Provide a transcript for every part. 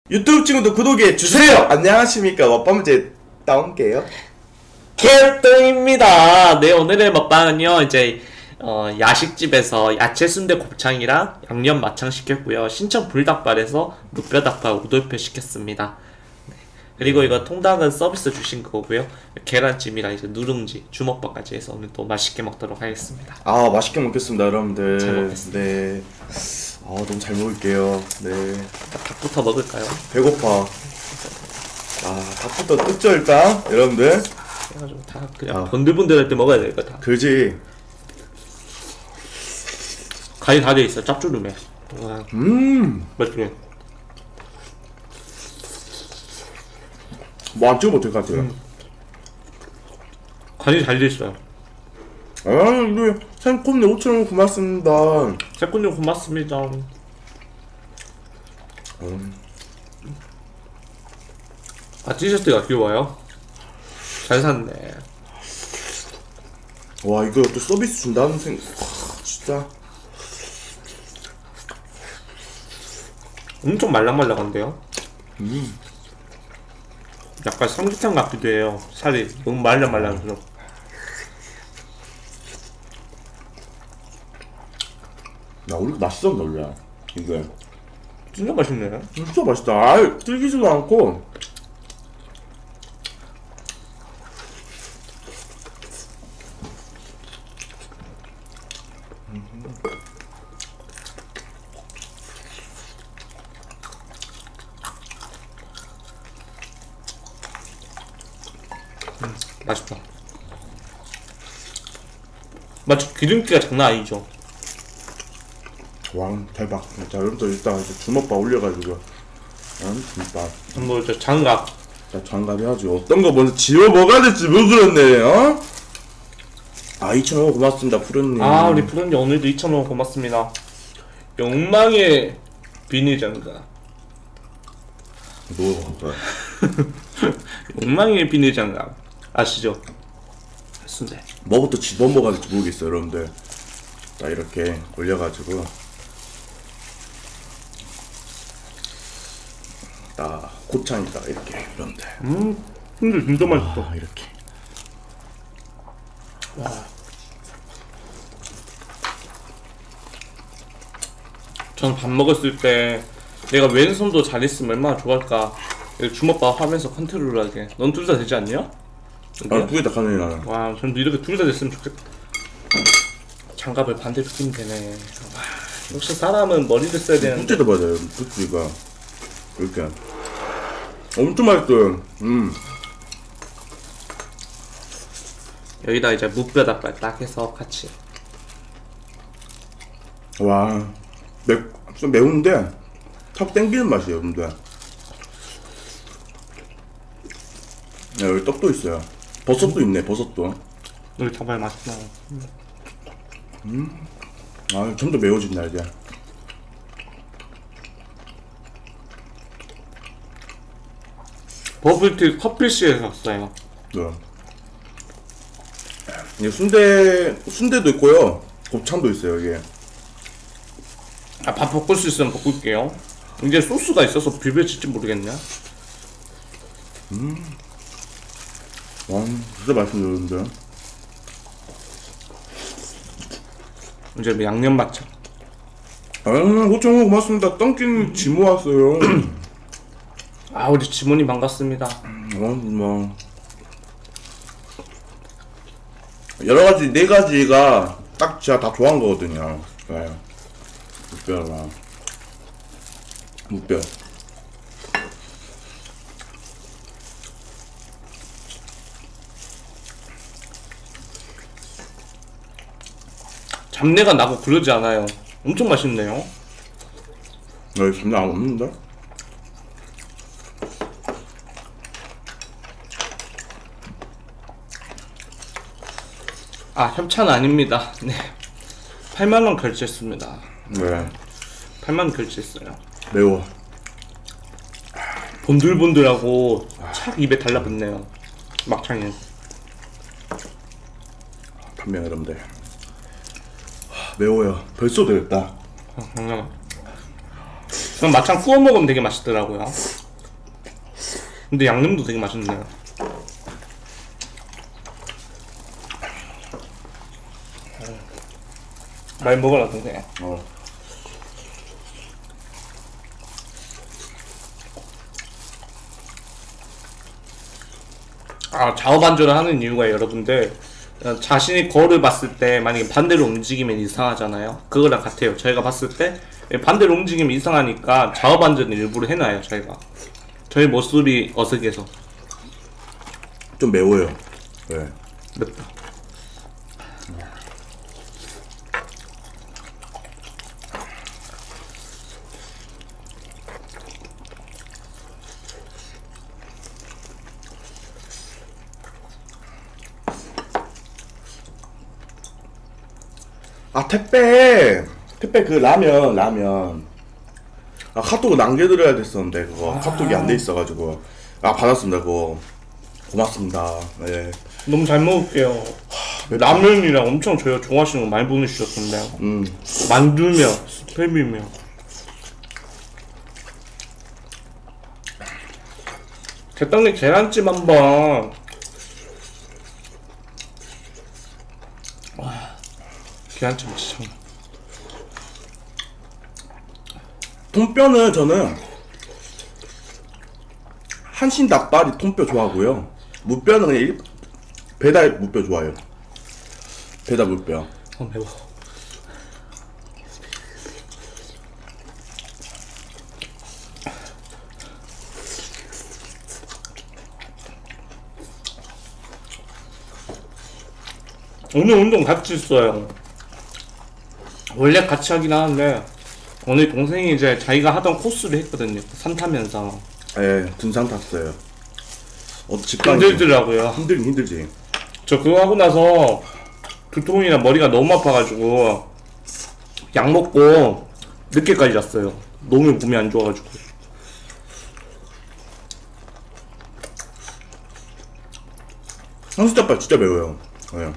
유튜브 친구들 구독해 주세요. 안녕하십니까, 먹방문제 다운게요 켈떡입니다. 네, 오늘의 먹방은요, 이제 야식집에서 야채 순대 곱창이랑 양념 마창 시켰고요. 신천 불닭발에서 무뼈닭발 우돌표 시켰습니다. 네. 그리고 이거 통닭은 서비스 주신 거고요. 계란찜이랑 이제 누룽지, 주먹밥까지 해서 오늘 또 맛있게 먹도록 하겠습니다. 아, 맛있게 먹겠습니다, 여러분들. 잘 먹겠습니다. 네. 아, 너무 잘 먹을게요. 네. 닭부터 먹을까요? 배고파. 아, 닭부터 뜯죠, 일단, 여러분들. 그래가지고 다 그냥 번들번들할 때 먹어야 될 것 같아. 그지? 간이 다 돼 있어, 짭조름해. 와, 맛있네. 뭐 안 찍으면 어떨 것 같아요? 간이 잘 돼 있어요. 아, 우리 생콤네 5,000원 고맙습니다. 새콤님 고맙습니다. 아, 티셔츠가 귀여워요. 잘 샀네. 와, 이거 또 서비스 준다는 진짜. 엄청 말랑말랑한데요? 약간 삼계탕 같기도 해요. 살이 너무 말랑말랑해서. 야, 우리 맛있어, 원래. 이게. 진짜 맛있네. 진짜 맛있다. 아이, 질기지도 않고. 맛있다. 마치 기름기가 장난 아니죠? 와, 대박. 자, 여러분들 일단 이제 주먹밥 올려가지고. 김밥. 뭐, 저 장갑. 자, 장갑 해야지. 어떤 거 먼저 집어 먹어야 될지 모르겠네, 어? 아, 2,000원 고맙습니다, 푸른님. 아, 우리 푸른님 오늘도 2,000원 고맙습니다. 욕망의 비닐 장갑. 뭐, 욕망의 비닐 장갑. 아시죠? 순대. 뭐부터 집어 먹어야 될지 모르겠어요, 여러분들. 자, 이렇게 올려가지고. 딱, 고창에다가 이렇게, 여러분들. 근데 진짜 맛있어. 아, 이렇게. 와. 전 밥 먹었을 때 내가 왼손도 잘 있으면 얼마나 좋아할까. 주먹밥 하면서 컨트롤하게. 넌 둘 다 되지 않냐? 아, 두 개 다 가네, 나는. 와, 전 이렇게 둘 다 됐으면 좋겠다. 장갑을 반대로 끼면 되네. 와, 역시 사람은 머리를 써야 되는데. 붓지도 맞아요, 붓지가. 이렇게. 엄청 맛있어요. 여기다 이제 무뼈닭발 딱 해서 같이. 와, 좀 매운데 탁 땡기는 맛이에요, 여러분들. 야, 여기 떡도 있어요. 버섯도 있네, 버섯도. 여기 정말 맛있다. 아, 좀 더 매워진다, 이제. 버블티 커피씨에서 샀어요. 네. 이 순대도 있고요. 곱창도 있어요, 이게. 아, 밥 볶을 수 있으면 볶을게요. 이제 소스가 있어서 비벼질지 모르겠네. 와, 진짜 맛있네요, 여러분들. 이제 뭐 양념 마차. 아, 5,000원 고맙습니다. 던킨 지모 왔어요. 아, 우리 지모님 반갑습니다. 뭐. 여러가지, 4가지가 딱 제가 다 좋아한 거거든요. 네. 무뼈랑. 무뼈. 잡내가 나고 그러지 않아요. 엄청 맛있네요. 여기 장난 안 없는데? 아, 협찬 아닙니다. 네. 8만원 결제했습니다. 네. 8만원 결제했어요. 매워. 본들본들하고 착 입에 달라붙네요. 막창이. 판명 여러분들. 매워요. 벌써 되겠다. 그럼 막창 구워 먹으면 되게 맛있더라고요. 근데 양념도 되게 맛있네요. 많이 먹어라 동생. 아, 좌우 반전을 하는 이유가 여러분들 자신이 거울을 봤을 때 만약에 반대로 움직이면 이상하잖아요. 그거랑 같아요. 저희가 봤을 때 반대로 움직이면 이상하니까 좌우 반전을 일부러 해놔요. 저희가 저희 모습이 어색해서. 좀 매워요. 네. 맵다. 아, 택배 그 라면 아, 카톡 남겨드려야 됐었는데 그거 카톡이 안 돼 있어가지고. 아, 받았습니다. 그거 고맙습니다. 네. 너무 잘 먹을게요. 라면이랑 엄청 저희가 좋아하시는 거 많이 보내주셨던데. 만두며 스팸이며. 개떡잎 계란찜 한번. 와, 계란찜 진짜. 통뼈는 저는 한신 닭발이 통뼈 좋아하고요. 무뼈는 그냥 배달 무뼈 좋아해요. 배달 무뼈. 매워. 오늘 운동 같이 했어요. 원래 같이 하긴 하는데 오늘 동생이 이제 자기가 하던 코스를 했거든요. 산 타면서. 예, 등산 탔어요. 직관이 힘들더라고요. 힘들지. 저 그거 하고 나서 두통이나 머리가 너무 아파가지고 약 먹고 늦게까지 잤어요. 너무 몸이 안 좋아가지고. 한수닭발 진짜 매워요. 예.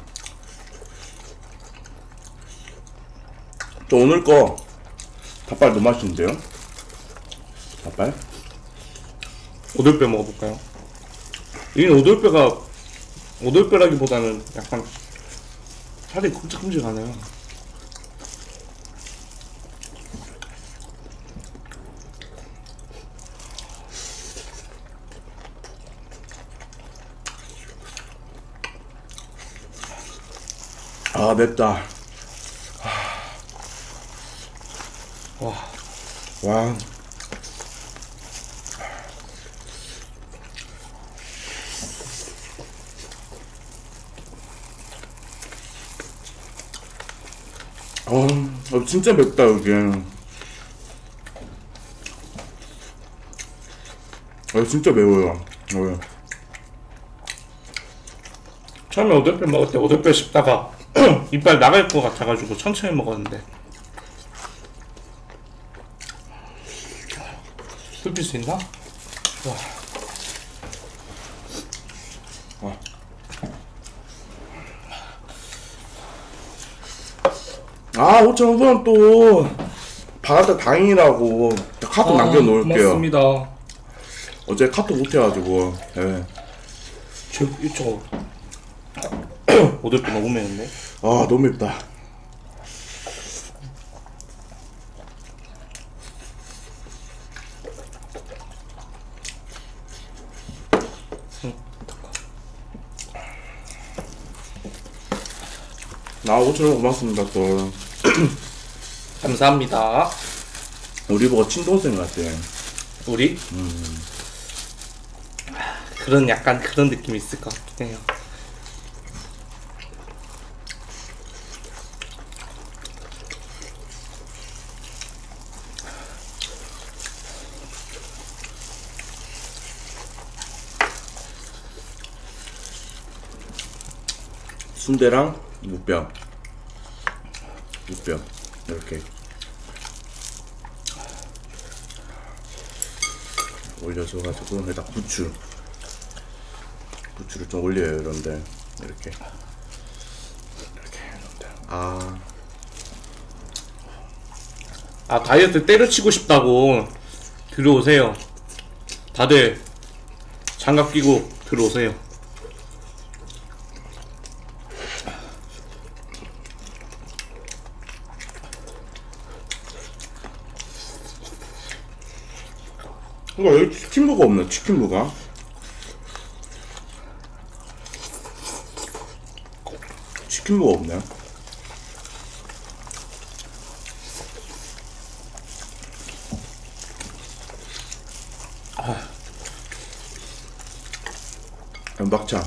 저 오늘 거 닭발 너무 맛있는데요? 닭발? 오돌뼈 먹어볼까요? 이 오돌뼈라기보다는 약간 살이 큼직큼직하네요. 아, 맵다. 와. 진짜 맵다, 여기. 진짜 매워요. 처음에 오돌뼈 먹을 때 오돌뼈 씹다가 이빨 나갈 것 같아가지고 천천히 먹었는데 씹힐 수 있나? 와. 아, 5,000원 또 받았다 다행이라고 카톡 남겨놓을게요. 고맙습니다. 어제 카톡 못해가지고. 예. 저 오돌뼈 너무 매운데? 아, 너무 맵다. 아, 5,000원 고맙습니다, 또. 감사합니다. 우리 보고 친동생 같아. 우리? 그런 약간 그런 느낌이 있을 것 같긴 해요. 순대랑 무뼈 이렇게 올려줘가지고 여기다 부추를 좀 올려요. 이런데 이렇게 이런데. 다이어트 때려치고 싶다고 들어오세요. 다들 장갑 끼고 들어오세요. 이거 여기 치킨부가 없네. 치킨부가. 치킨부가 없네. 막창,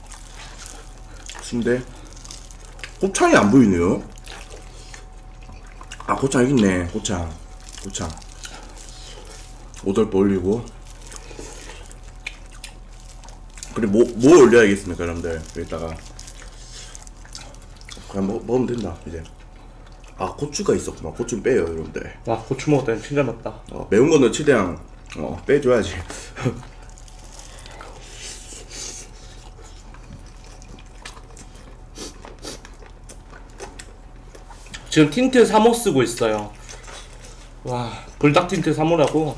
순대, 곱창이 안 보이네요. 아, 고창 여기 있네. 고창. 오돌뼈 올리고. 그리고 뭐 올려야겠습니까, 여러분들? 여기다가 그냥 먹으면 된다 이제. 아, 고추가 있었구나. 고추는 빼요, 여러분들. 와, 고추 먹었더니 진짜 맵다. 매운 거는 최대한 빼줘야지. 지금 틴트 3호 쓰고 있어요. 와, 불닭 틴트 3호라고.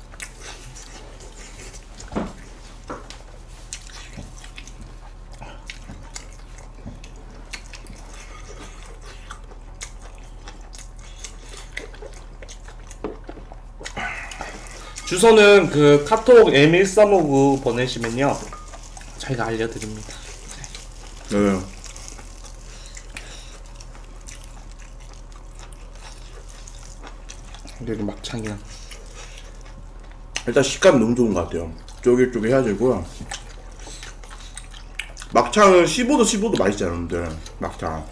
주소는 그 카톡 M1359 보내시면요, 저희가 알려드립니다. 네. 여기 막창이랑. 일단 식감이 너무 좋은 것 같아요. 쫄깃쫄깃해가지고요. 막창은 씹어도 맛있잖아요, 여러분들. 막창.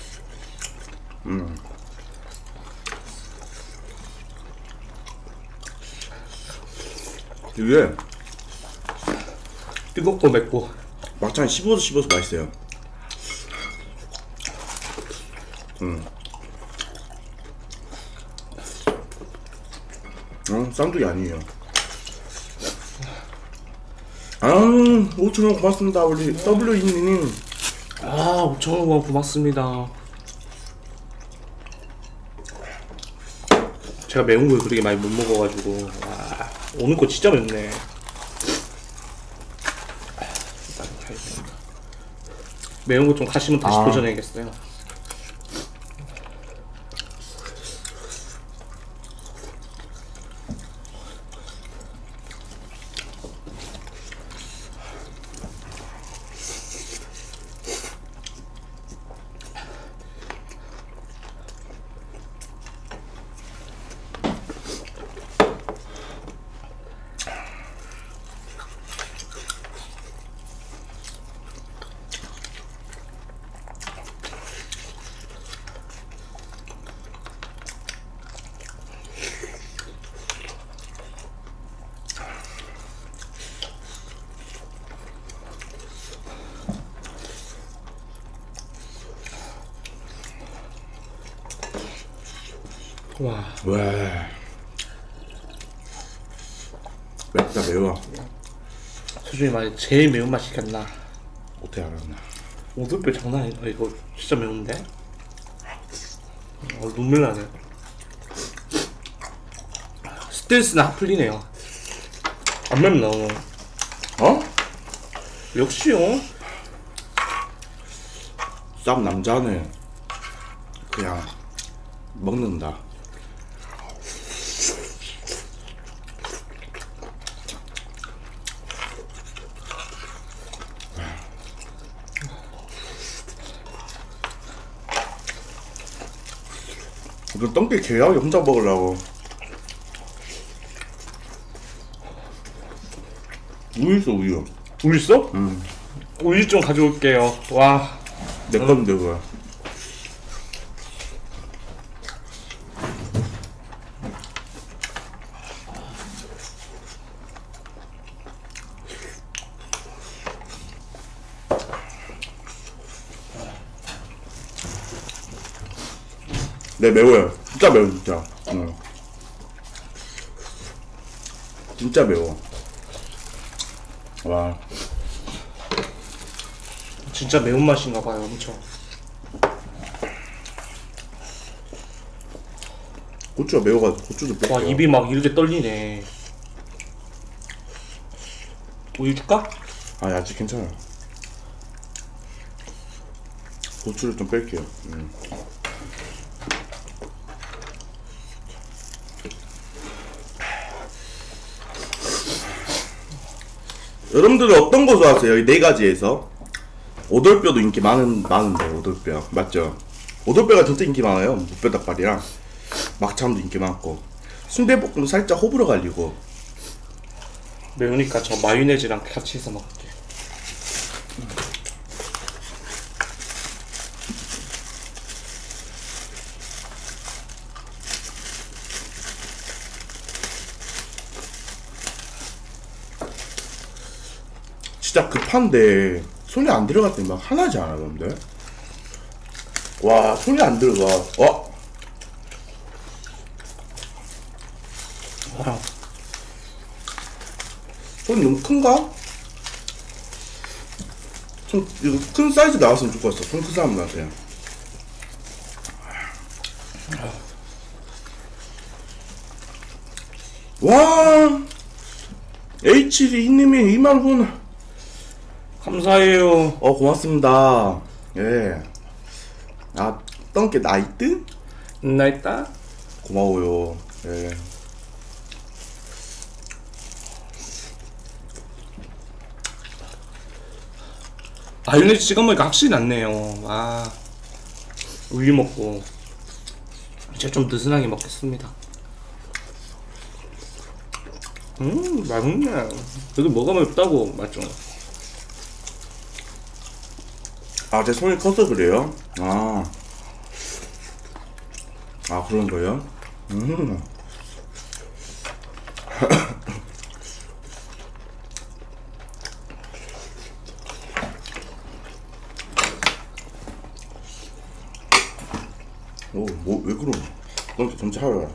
이게 뜨겁고 맵고. 막창 씹어서 맛있어요. 쌍둥이 아니에요. 5,000원 고맙습니다. 우리 WE님. 아, 5,000원 고맙습니다. 제가 매운 걸 그렇게 많이 못 먹어가지고. 와, 오늘 거 진짜 맵네. 매운 거 좀 가시면 다시 도전해야겠어요. 와, 맵다. 매워. 솔직히 말해 제일 매운맛 시켰나? 어떻게 알았나. 오돌뼈 장난 아니다. 이거 진짜 매운데? 눈물 나네. 스트레스는 안 풀리네요. 안 맵나 오늘? 역시요. 쌈 남자는 그냥 먹는다. 이거 똥개 개하게 혼자 먹으려고. 우유 있어, 우유. 우유 있어? 우유 좀 가져올게요. 와, 내 건데, 그거. 네, 매워요. 진짜 매워, 진짜. 진짜 매워. 와. 진짜 매운맛인가 봐요, 엄청. 고추가 매워가지고 고추 좀 와, 뺄게요. 입이 막 이렇게 떨리네. 우유 줄까? 아 야채 괜찮아요. 고추를 좀 뺄게요. 여러분들은 어떤 거 좋아하세요? 이 네 가지에서 오돌뼈도 인기 많은데 오돌뼈 맞죠? 오돌뼈가 진짜 인기 많아요. 무뼈 닭발이랑 막창도 인기 많고 순대볶음도 살짝 호불호 갈리고. 매우니까 저 마요네즈랑 같이 해서 먹을게. 진짜 급한데 손이 안 들어갔더니 막 화나지 않아 근데? 와 손이 안 들어가. 손이 너무 큰가? 좀 이거 큰 사이즈 나왔으면 좋겠어. 손 큰 사람들한테. 와 H2님이 2만원 감사해요. 고맙습니다. 예. 아 똥개 나이트? 나 있다. 고마워요. 예. 마요네즈 찍어 먹으니까 확실히 낫네요. 아, 우유 먹고 이제 좀 느슨하게 먹겠습니다. 맛있네. 여기 뭐가 맵다고 맞죠? 아, 제 손이 커서 그래요? 그런 거요? 왜 그러? 넌 점차 하라.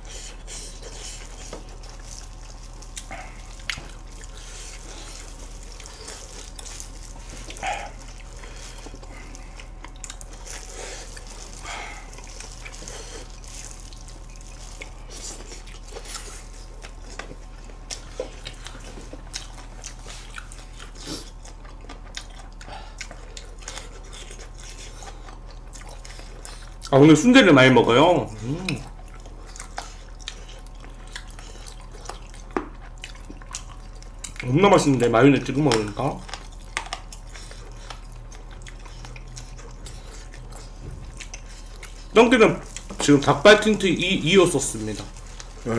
아, 오늘 순대를 많이 먹어요. 겁나 맛있는데 마요네즈 찍어 먹으니까. 덩기는 지금 닭발 틴트 2호 썼습니다. 네.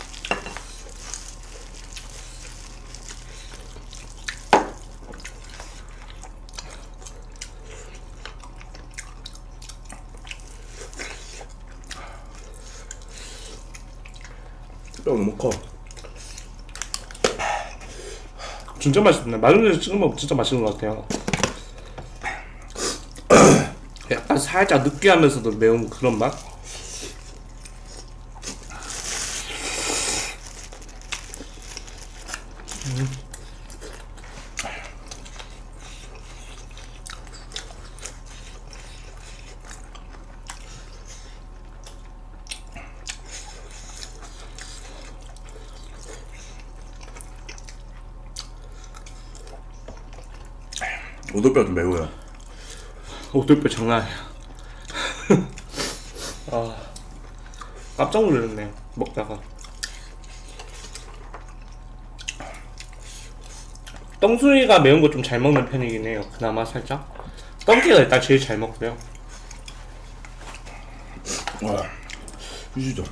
뼈 너무 커. 진짜 맛있네. 마요네즈 찍어 먹으면 진짜 맛있는 것 같아요. 약간 살짝 느끼하면서도 매운 그런 맛? 오돌뼈 좀 매워요. 오돌뼈 장난 아니야. 아, 깜짝 놀랐네요. 먹다가. 똥순이가 매운 거 좀 잘 먹는 편이긴 해요. 그나마 살짝. 똥기가 일단 제일 잘 먹고요. 휴지죠.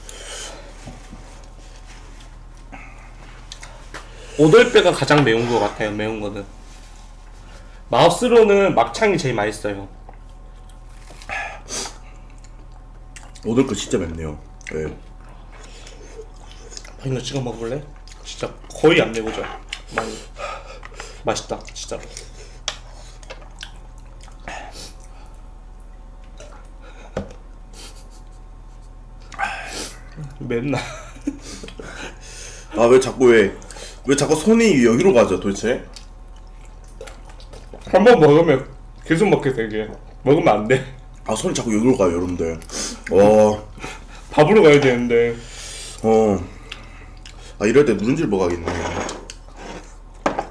오돌뼈가 가장 매운 것 같아요. 매운 거는. 마우스로는 막창이 제일 맛있어요. 오돌뼈 진짜 맵네요. 예. 이거 찍어 먹을래? 진짜 거의 안 매우죠. 많이 맛있다 진짜. 맵나? 왜 자꾸 손이 여기로 가죠 도대체? 한 번 먹으면 계속 먹게 되게. 먹으면 안 돼. 손이 자꾸 여기로 가요 여러분들. 밥으로 가야 되는데. 이럴 때 누룽지를 먹어야겠네.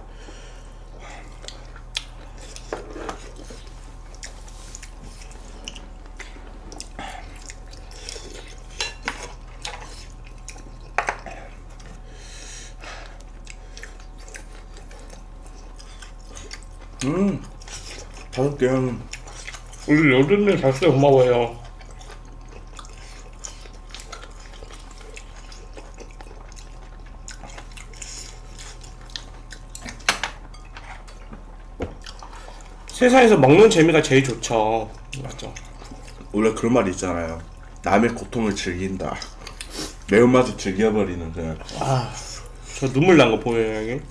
다섯 개. 우리 여든님 잘써 고마워요. 세상에서 먹는 재미가 제일 좋죠. 맞죠. 원래 그런 말이 있잖아요. 남의 고통을 즐긴다. 매운맛을 즐겨버리는 그냥. 저 눈물 난 거 보여요, 형님?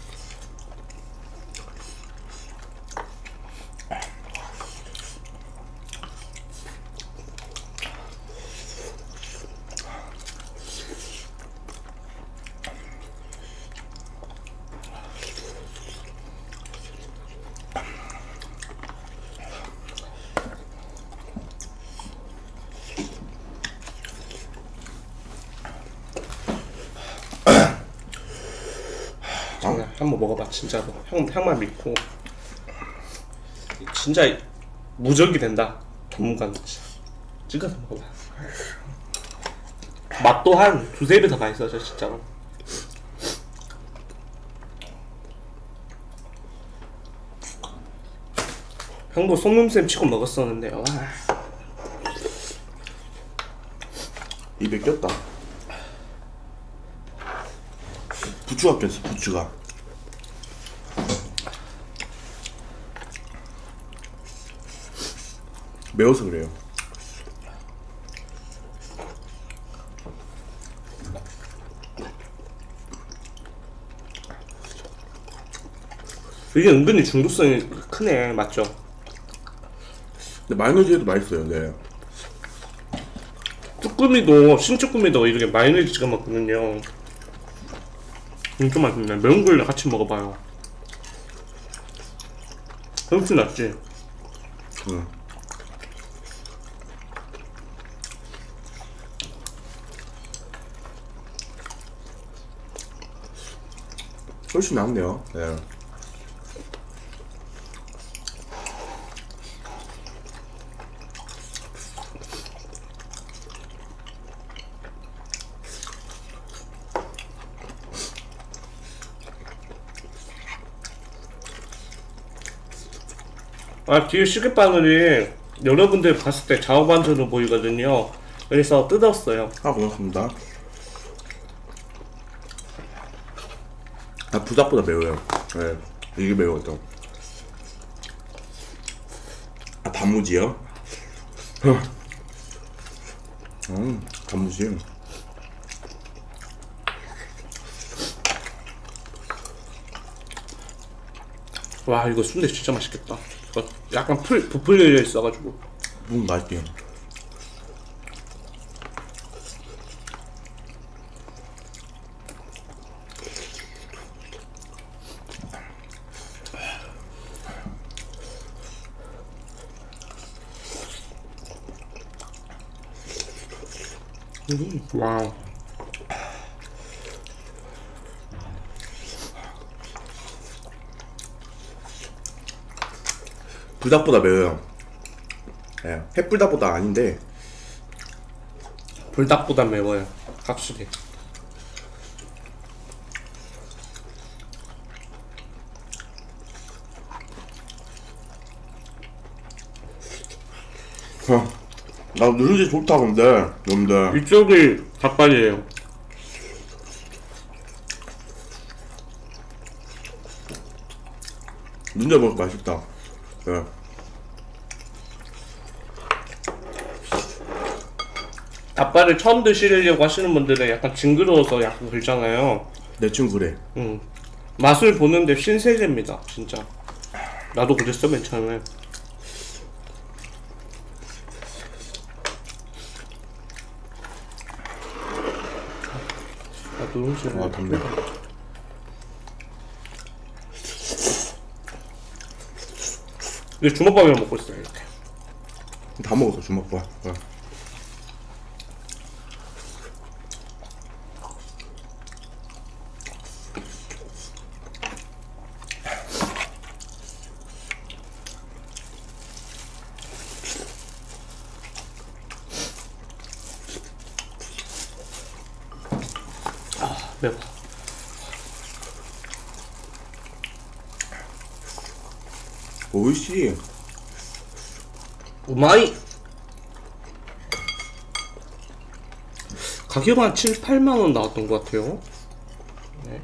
한번 먹어봐, 진짜로. 향만 믿고. 진짜 무적이 된다. 전문가는 진짜. 찍어서 먹어봐. 맛도 한 두세 배 더 맛있어져, 진짜로. 형도 속눈샘 치고 먹었었는데, 와. 입에 꼈다. 부추가 꼈어, 부추가. 매워서 그래요. 이게 은근히 중독성이 크네, 맞죠? 근데 마요네즈에도 맛있어요. 네. 쭈꾸미도, 신쭈꾸미도 이렇게 마요네즈 찍어 먹거든요. 진짜 맛있네. 매운 걸로 같이 먹어봐요. 훨씬 낫지? 응. 훨씬 낫네요. 네. 뒤에 시계바늘이 여러분들 봤을 때 좌우반전으로 보이거든요. 그래서 뜯었어요. 고맙습니다. 부닭보다 매워요. 네. 이게 매워요. 단무지요? 단무지. 와, 이거 순대 진짜 맛있겠다. 이거 약간 부풀려 있어가지고. 맛있게. 와우. 불닭보다 매워요. 네. 햇불닭보다 아닌데 불닭보다 매워요. 확실히. 나 누룽지 좋다 근데 여러분들. 이쪽이 닭발이에요. 누룽지 먹으니까 맛있다. 네. 닭발을 처음 드시려고 하시는 분들은 약간 징그러워서 약간 그러잖아요. 내 친구 그래. 맛을 보는데 신세계입니다, 진짜. 나도 그랬어, 맨 처음에. 누룽지. 덥네. 이제 주먹밥이랑 먹고 있어요, 이렇게. 다 먹었어 주먹밥. 네. 매워. 오이씨. 우마이. 가격은 한 7, 8만원 나왔던 것 같아요. 네.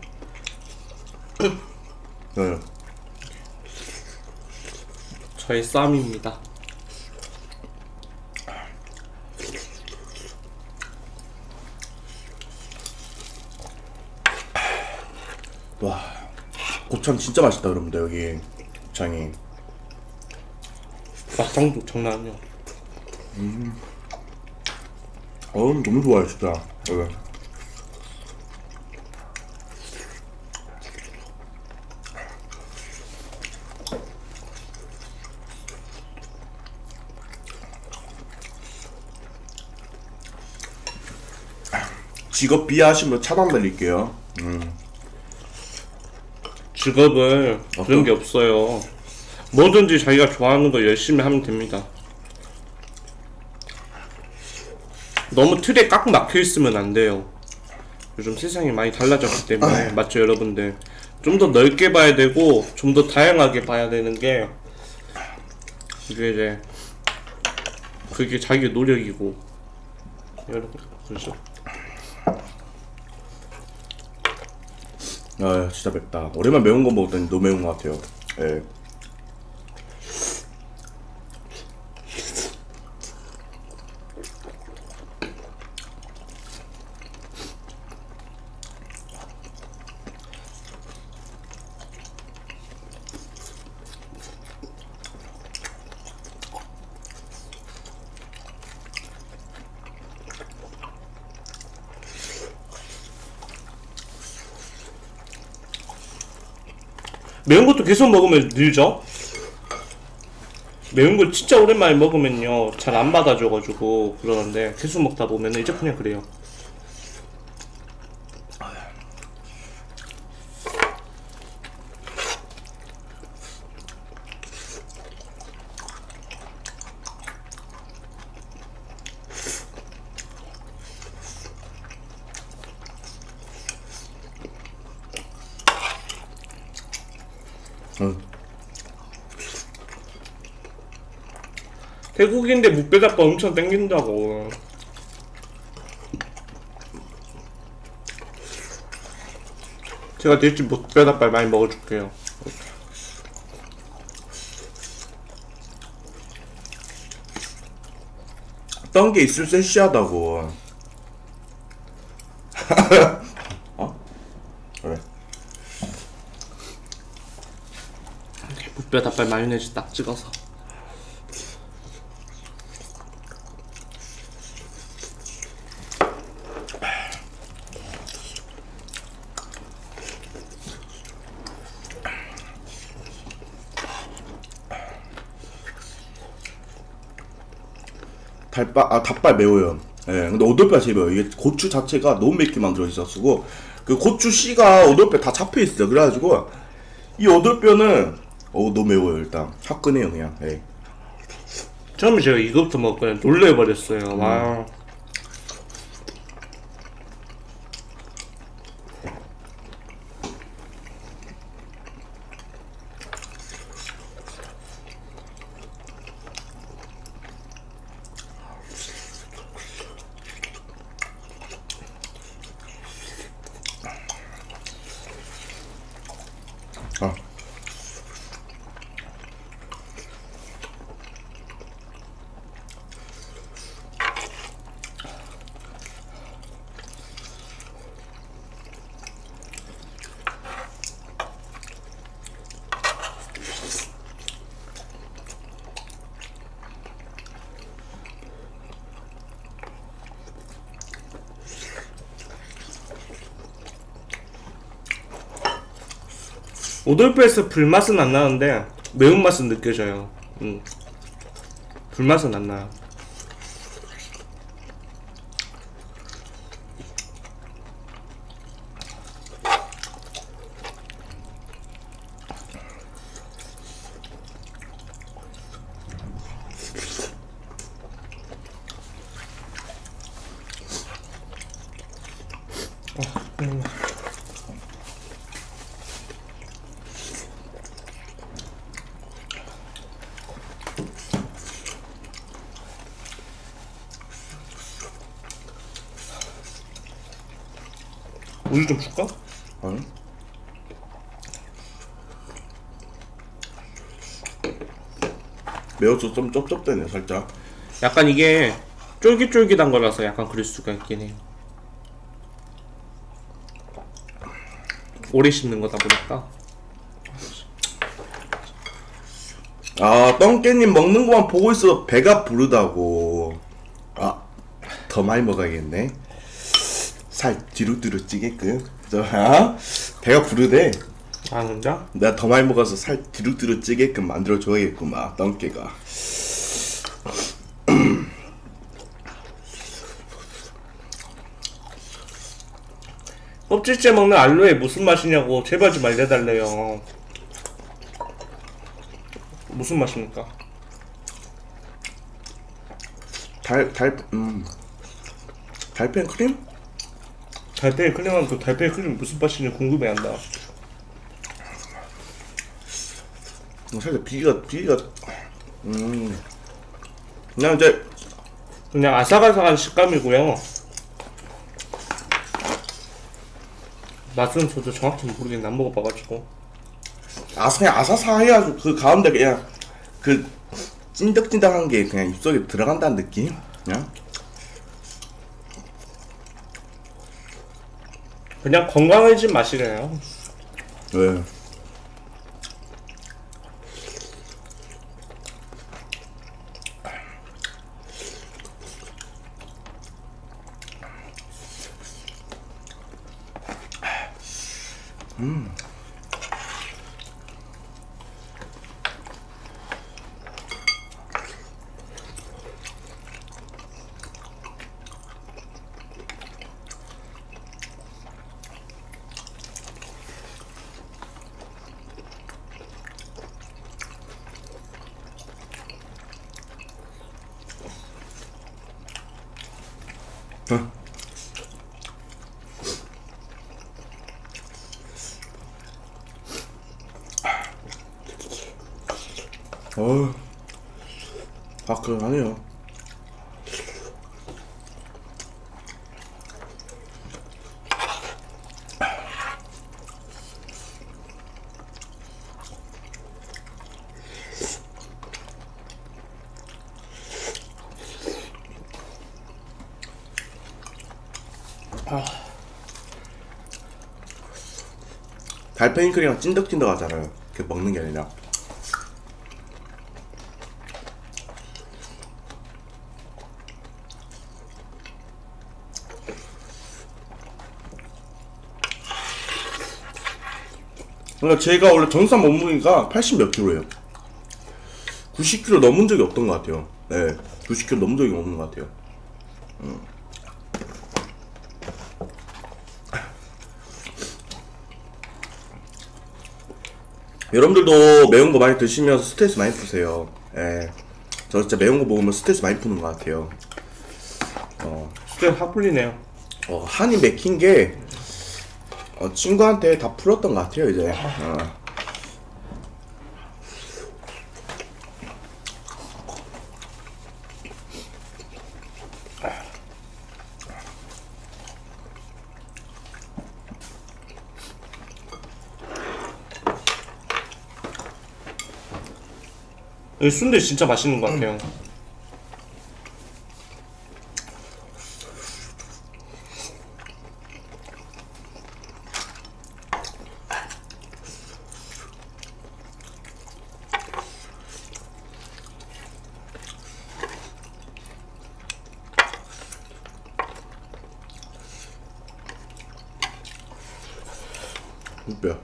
네. 저의 쌈입니다. 와, 곱창 진짜 맛있다 여러분들. 여기 곱창이 맛상도 장난 아니야. 너무 좋아요 진짜. 여기. 직업 비하하시면 차단 날릴게요. 직업을 그런 게 없어요. 뭐든지 자기가 좋아하는 거 열심히 하면 됩니다. 너무 틀에 꽉 막혀 있으면 안 돼요. 요즘 세상이 많이 달라졌기 때문에 맞죠 여러분들? 좀 더 넓게 봐야 되고 좀 더 다양하게 봐야 되는 게 이게 이제 그게 자기 노력이고 여러분 그렇죠? 아 진짜 맵다. 오랜만에 매운 거 먹었더니 너무 매운 것 같아요. 예. 매운 것도 계속 먹으면 늘죠? 매운 걸 진짜 오랜만에 먹으면요 잘 안 받아줘가지고 그러는데 계속 먹다 보면은 이제 그냥 그래요. 태국인데 묵배닭밥 엄청 땡긴다고. 제가 대신 묵배닭발 많이 먹어줄게요. 어떤 게 있을 섹시하다고. 어? 그래. 묵배닭발 마요네즈 딱 찍어서. 닭발 매워요. 예, 근데 오돌뼈 제일 매워요. 이게 고추 자체가 너무 맵게 만들어 있어가지고 그 고추 씨가 오돌뼈 다 잡혀 있어요. 그래가지고 이 오돌뼈는 너무 매워요. 일단 화끈해요 그냥. 예. 처음에 제가 이거부터 먹고 그냥 놀래버렸어요. 와. 아. 오돌뼈에서 불맛은 안 나는데 매운맛은 느껴져요. 불맛은 안 나요. 우유 좀 줄까? 아니? 매워서 좀 쩝쩝대네 살짝. 약간 이게 쫄깃쫄깃한 거라서 약간 그럴 수가 있긴 해요. 오래 씹는 거다 보니까. 아, 똥개님 먹는 거만 보고 있어 배가 부르다고. 아, 더 많이 먹어야겠네. 살 뒤룩뒤룩 찌게끔. 배가 부르대. 아 진짜? 내가 더 많이 먹어서 살 뒤룩뒤룩 찌게끔 만들어줘야겠구만, 똥개가. 껍질째 먹는 알로에 무슨 맛이냐고 제발 좀 알려달래요. 무슨 맛입니까? 달팽이 크림? 달팽이 크림하면 또 달팽이 크림 무슨 맛인지 궁금해한다. 살짝 비기가 그냥 이제 그냥 아삭아삭한 식감이고요. 맛은 저도 정확히 모르겠는데 안 먹어봐가지고. 그냥 아사사해가지고 그 가운데 그냥 그 찐득찐득한 게 그냥 입속에 들어간다는 느낌? 그냥 건강해진 맛이래요. 왜? 그러네요. 달팽이 크림이랑 찐득찐득 하잖아요. 그 먹는 게 아니라. 그러니까 제가 원래 정상 몸무게가 80 몇 킬로예요. 90kg 넘은 적이 없던 것 같아요. 네, 90kg 넘은 적이 없는 것 같아요. 여러분들도 매운 거 많이 드시면서 스트레스 많이 푸세요. 예. 저 진짜 매운 거 먹으면 스트레스 많이 푸는 것 같아요. 스트레스 확 풀리네요. 한이 맥힌 게 친구한테 다 풀었던 것 같아요 이제. 이 순대 진짜 맛있는 것 같아요. 무뼈.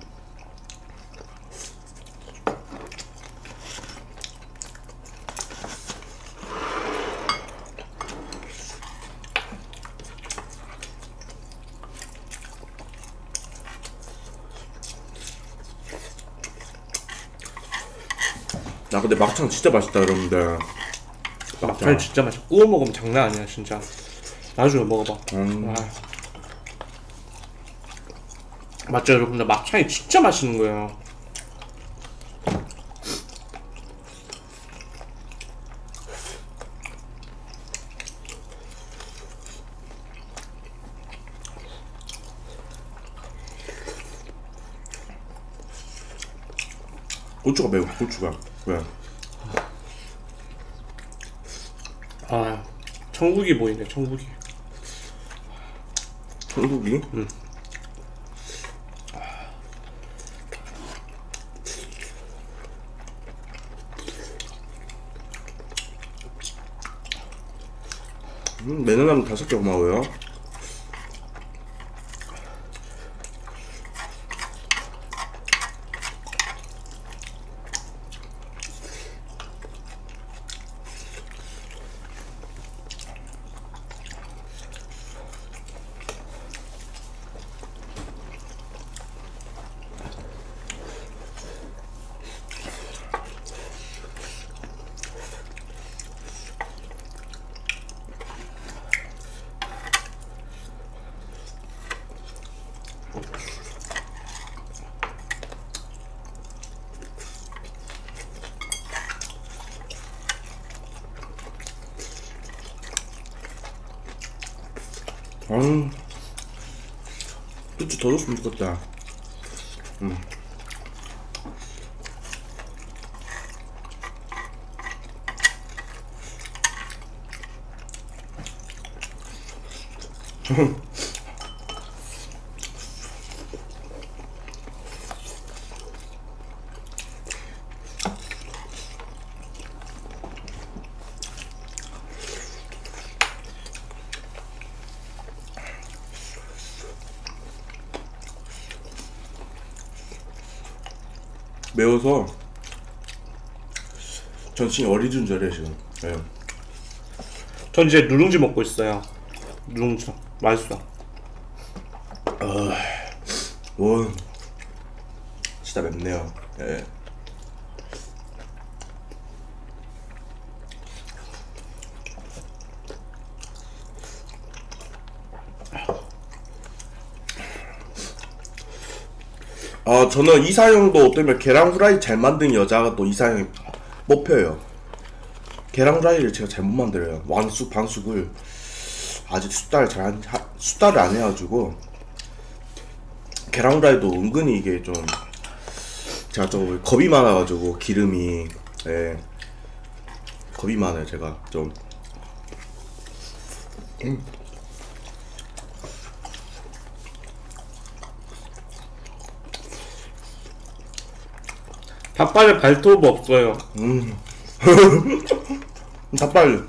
근데 막창 진짜 맛있다 여러분들. 막창 진짜 맛있어. 구워 먹으면 장난 아니야 진짜. 나중에 먹어봐. 맞죠 여러분들, 막창이 진짜 맛있는 거예요. 고추가 매워. 고추가. 왜? 아, 천국이 보이네, 천국이. 천국이? 응. 매너남 5개 고마워요. 고추 더 줬으면 좋겠다. 매워서 전 진짜 어리둥절해 지금. 예. 전 이제 누룽지 먹고 있어요. 누룽지 맛있어. 와, 진짜 맵네요. 예. 아, 저는 이사형도 때문에 계란 후라이 잘 만든 여자가 또 이사형이 뽑혀요. 계란 후라이를 제가 잘못 만들어요. 완숙 반숙을 아직 숫다를 안 해가지고 계란 후라이도 은근히 이게 좀 제가 좀 겁이 많아가지고 기름이 예 겁이 많아요 제가 좀. 닭발에 발톱 없어요. 닭발.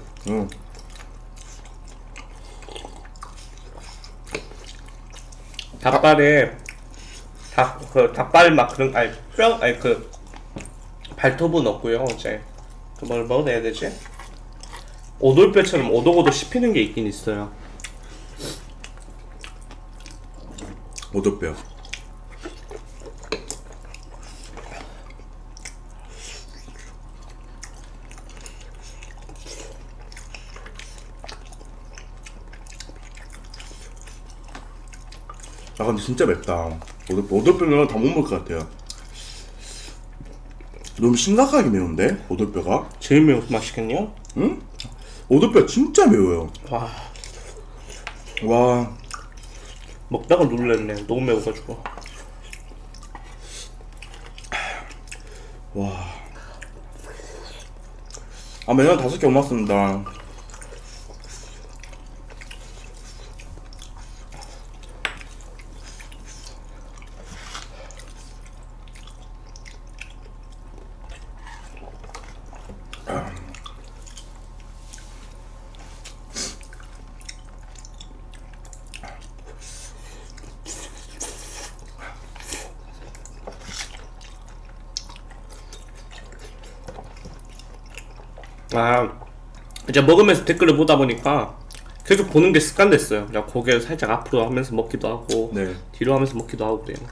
닭발에 닭발 막 그런 그 발톱은 없고요. 이제 그 뭐라 해야 되지? 오돌뼈처럼 오독오독 씹히는 게 있긴 있어요. 오돌뼈. 아 근데 진짜 맵다. 오돌뼈는 다 못 먹을 것 같아요. 너무 심각하게 매운데? 오돌뼈가? 제일 매운 맛이겠네요? 응? 오돌뼈 진짜 매워요. 와, 와. 먹다가 놀랬네. 너무 매워가지고. 와. 아, 매년 5개 고맙습니다. 아, 이제 먹으면서 댓글을 보다 보니까 계속 보는 게 습관됐어요. 그냥 고개를 살짝 앞으로 하면서 먹기도 하고 네. 뒤로 하면서 먹기도 하고 그래요.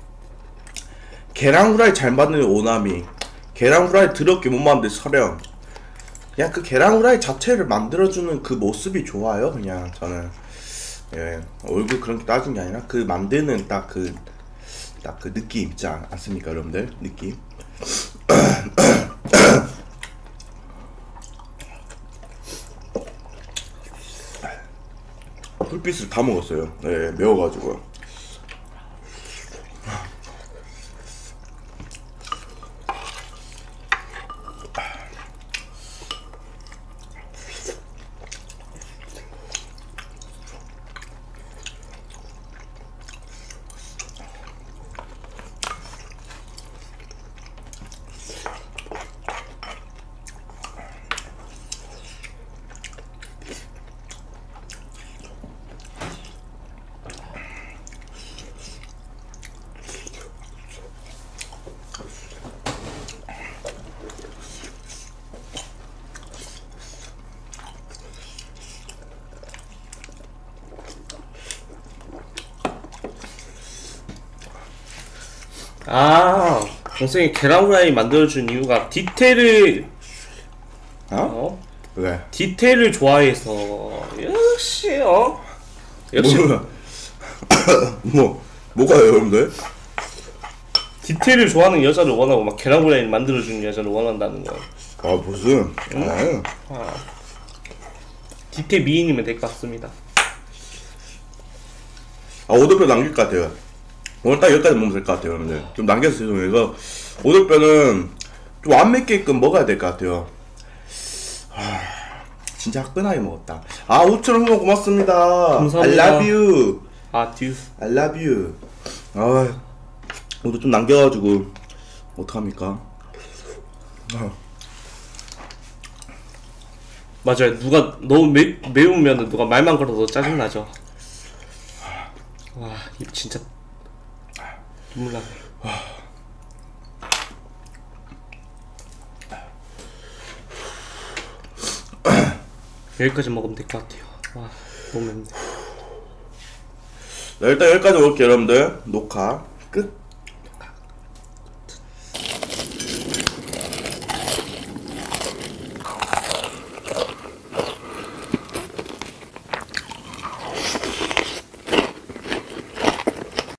계란 후라이 잘 만드는 오나미. 계란 후라이 더럽게 못 만든 서령. 그냥 그 계란 후라이 자체를 만들어주는 그 모습이 좋아요. 그냥 저는 예 얼굴 그런 게 따진 게 아니라 그 만드는 딱 그 느낌 있지 않습니까, 여러분들? 느낌. 풀빛을 다 먹었어요. 네, 매워가지고. 아, 동생이 계란 후라이 만들어준 이유가 디테일을 어? 왜? 디테일을 좋아해서. 역시 역시 뭐가요, 여러분들? 디테일을 좋아하는 여자를 원하고 막 계란 후라이를 만들어주는 여자를 원한다는 거. 아, 무슨? 디테일 미인이면 될 것 같습니다. 오돌뼈 남길 것 같아요. 오늘 딱 여기까지 먹으면 될 것 같아요, 여러분들. 좀 남겨서 죄송해서 오돌뼈는 좀 안 맵게끔 먹어야 될 것 같아요. 진짜 화끈하게 먹었다. 5,000원 후원 고맙습니다. 감사합니다. I love you. 듀. I love you. 오늘 좀 남겨가지고 어떡합니까? 맞아요. 누가 너무 매우면 누가 말만 걸어도 짜증나죠. 와, 입 진짜 눈물 나네. 여기까지 먹으면 될 것 같아요. 와, 너무 맵네. 네, 일단 여기까지 올게요, 여러분들. 녹화 끝.